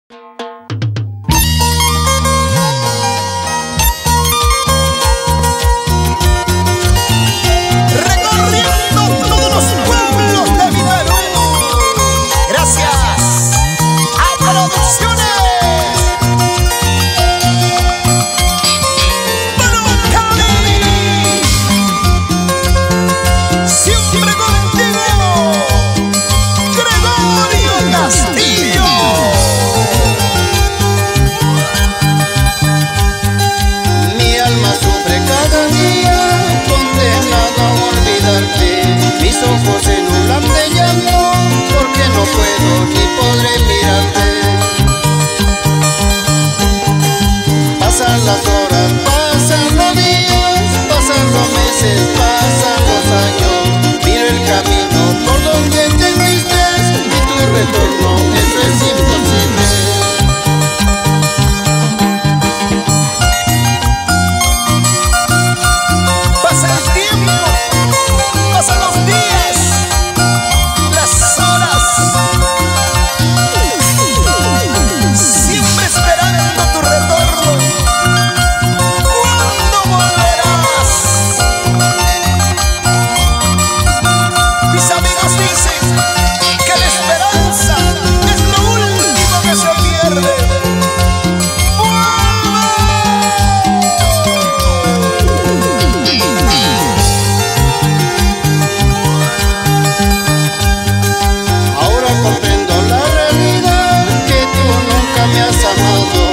Mis ojos se nublan de llanto porque no puedo ni podré mirarte. Pasan las horas, pasan los días, pasan los meses, pasan los años. Miro el camino por donde te fuiste y tu retorno, eso es imposible. Pasa el tiempo, pasan los días, las horas, siempre esperando tu retorno. ¿Cuándo volverás? Mis amigos dicen que la esperanza es lo último que se pierde. Comprendo la realidad, que tú nunca me has amado.